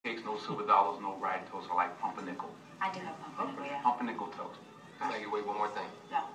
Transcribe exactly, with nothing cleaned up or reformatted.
Cakes, no silver dollars, no ride toast. I like pumpernickel. I do have pumpernickel, yeah. Pumpernickel toast. Now you wait one more thing. No.